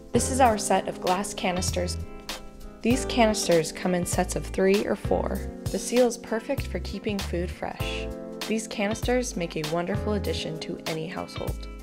This is our set of glass canisters. These canisters come in sets of 3 or 4. The seal is perfect for keeping food fresh. These canisters make a wonderful addition to any household.